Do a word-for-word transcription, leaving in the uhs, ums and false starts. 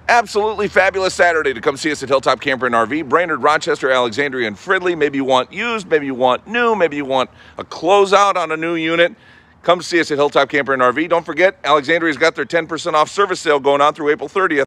Absolutely fabulous Saturday to come see us at Hilltop Camper and R V. Brainerd, Rochester, Alexandria, and Fridley. Maybe you want used, maybe you want new, maybe you want a closeout on a new unit. Come see us at Hilltop Camper and R V. Don't forget, Alexandria's got their ten percent off service sale going on through April thirtieth.